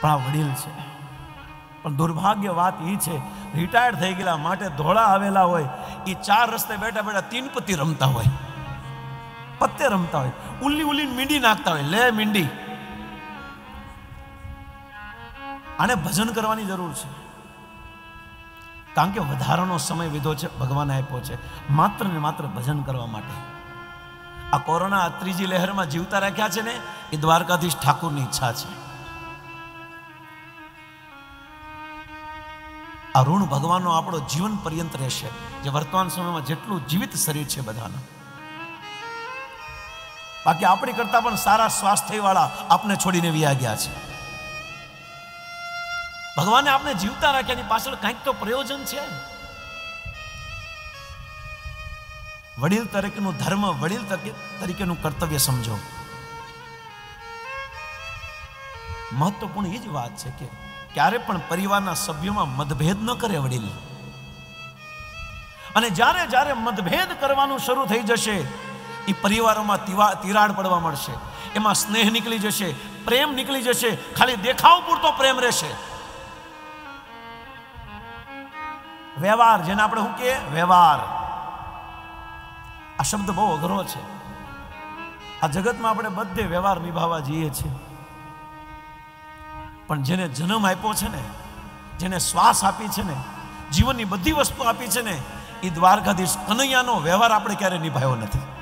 પણ આ વડીલ છે. પણ દુર્ભાગ્ય વાત એ છે, રિટાયર્ડ થઈ ગયેલા માટે ધોળા આવેલા હોય એ 4 રસ્તે બેઠા બેઠા 3 પત્તી રમતા હોય, પત્તે રમતા હોય, ઉલ્લી મીંડી નાખતા હોય. લે મીંડી, આને ભજન કરવાની જરૂર છે. કારણ કે વધારાનો સમય વિધો છે, ભગવાને આપ્યો છે માત્ર ને માત્ર ભજન કરવા માટે. આ કોરોના ત્રીજી લહેરમાં જીવતા રાખ્યા છે ને એ દ્વારકાધીશ ઠાકુરની ઈચ્છા છે. આ ઋણ ભગવાનનો આપણો જીવન પર્યંત રહેશે, જે વર્તમાન સમયમાં જેટલું જીવિત શરીર છે બધાના. બાકી આપણી કરતા પણ સારા સ્વાસ્થ્ય વાળા આપને છોડીને વ્યા ગયા છે. ભગવાને આપણે જીવતા રાખ્યાની પાછળ કંઈક તો પ્રયોજન છે. વડીલ તરીકેનું ધર્મ, વડીલ તરીકેનું કર્તવ્ય સમજો. મહત્વપૂર્ણ એ જ વાત છે કે ક્યારે પણ પરિવારના સભ્યોમાં મતભેદ ન કરે વડીલ. અને જ્યારે જ્યારે મતભેદ કરવાનું શરૂ થઈ જશે એ પરિવારોમાં તિરાડ પડવા મળશે. એમાં સ્નેહ નીકળી જશે, પ્રેમ નીકળી જશે, ખાલી દેખાવ પૂરતો પ્રેમ રહેશે. વ્યવહાર, જેને આપણે શું કહીએ વ્યવહાર, આ શબ્દ બહુ અઘરો છે. આ જગતમાં આપણે બધે વ્યવહાર નિભાવવા જઈએ છીએ, પણ જેને જન્મ આપ્યો છે ને, જેને શ્વાસ આપી છે ને, જીવનની બધી વસ્તુ આપી છે ને, એ દ્વારકાધીશ કનૈયાનો વ્યવહાર આપણે ક્યારે નિભાવ્યો નથી.